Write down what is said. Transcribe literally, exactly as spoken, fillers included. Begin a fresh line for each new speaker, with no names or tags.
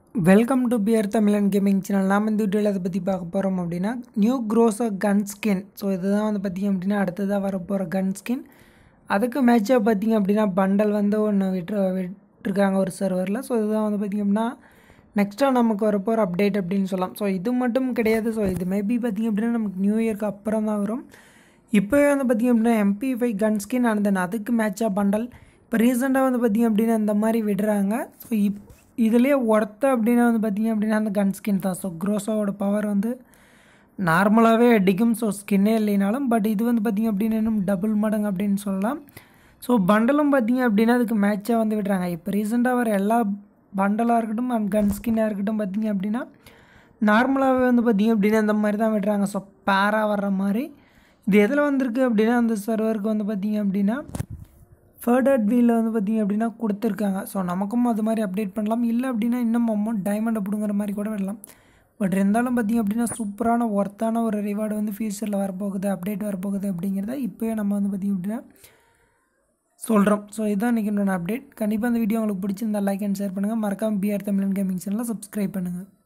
Welcome to பியர் தமிழன் gaming channel. நாம் இந்த வீடியோவில் அதை பற்றி பார்க்க போகிறோம் அப்படின்னா new Groza gun skin. So இதுதான் வந்து பார்த்திங்க அப்படின்னா அடுத்ததாக வரப்போகிற கன் ஸ்கின். அதுக்கு மேட்சாக பார்த்திங்க அப்படின்னா பண்டல் வந்து ஒன்று விட்டு விட்டுருக்காங்க ஒரு சர்வரில். ஸோ இதுதான் வந்து பார்த்திங்க அப்படின்னா நெக்ஸ்ட்டாக நமக்கு வரப்போகிற அப்டேட் அப்படின்னு சொல்லலாம். ஸோ இது மட்டும் கிடையாது. ஸோ இது மேபி பார்த்திங்க அப்படின்னா நமக்கு நியூ இயர்க்கு அப்புறம் தான் வரும். இப்போவே வந்து பார்த்திங்க அப்படின்னா MP five gun skin and then அதுக்கு மேட்சாக பண்டல் இப்போ ரீசெண்டாக வந்து பார்த்திங்க அப்படின்னா இந்த மாதிரி விடுறாங்க. ஸோ இப் இதுலேயே ஒர்த்து அப்படின்னா வந்து பார்த்திங்க அப்படின்னா அந்த கன் ஸ்கின் தான். ஸோ க்ரோஸாவோட பவர் வந்து நார்மலாகவே அடிக்கும். ஸோ ஸ்கின்னே இல்லைனாலும் பட் இது வந்து பார்த்திங்க அப்படின்னா இன்னும் டபுள் மடங்கு அப்படின்னு சொல்லலாம். ஸோ பண்டலும் பார்த்திங்க அப்படின்னா அதுக்கு மேட்சாக வந்து விடுறாங்க. இப்போ ரீசெண்டாக வர எல்லா பண்டலாக இருக்கட்டும் அண்ட் கன் ஸ்கின்னாக இருக்கட்டும் பார்த்திங்க அப்படின்னா நார்மலாகவே வந்து பார்த்திங்க அப்படின்னா இந்த மாதிரி தான் விடுறாங்க. ஸோ பேராக வர்ற மாதிரி இது எதில் வந்திருக்கு அப்படின்னா அந்த சர்வருக்கு வந்து பார்த்திங்க அப்படின்னா ஃபர்டர்ட் வீலில் வந்து பார்த்திங்க அப்படின்னா கொடுத்துருக்காங்க. ஸோ நமக்கும் அது மாதிரி அப்டேட் பண்ணலாம். இல்லை அப்படின்னா இன்னும் அமௌண்ட் டைமண்ட் அப்படிங்கிற மாதிரி கூட விடலாம். பட் இருந்தாலும் பார்த்திங்க அப்படின்னா சூப்பரான ஒர்த்தான ஒரு ரிவார்டு வந்து ஃபியூச்சரில் வரப்போகுது, அப்டேட் வரப்போகுது அப்படிங்கிறத இப்போயே நம்ம வந்து பார்த்திங்க அப்படின்னா சொல்கிறோம். ஸோ இதுதான் இன்றைக்கி என்னோட அப்டேட். கண்டிப்பாக அந்த வீடியோ உங்களுக்கு பிடிச்சிருந்தால் லைக் அண்ட் ஷேர் பண்ணுங்கள். மறக்காமல் பிஆர் தமிழன் கேமிங் சேனலை சப்ஸ்கிரைப் பண்ணுங்கள்.